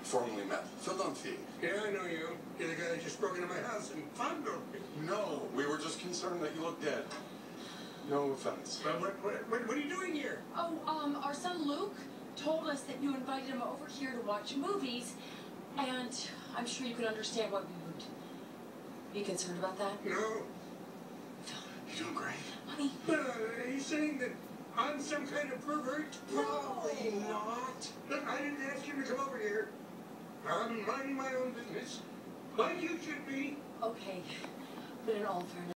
formerly met. Philadelphia. Yeah, I know you. You're the guy that just broke into my house and fondled me. No, we were just concerned that you looked dead. No offense. What are you doing here? Oh, our son Luke told us that you invited him over here to watch movies, and I'm sure you could understand why we would be concerned about that. No. You're doing great. Honey. Are you saying that I'm some kind of pervert? Probably not. Look, I didn't ask him to come over here. I'm minding my own business. Like you should be. Okay, but in all fairness,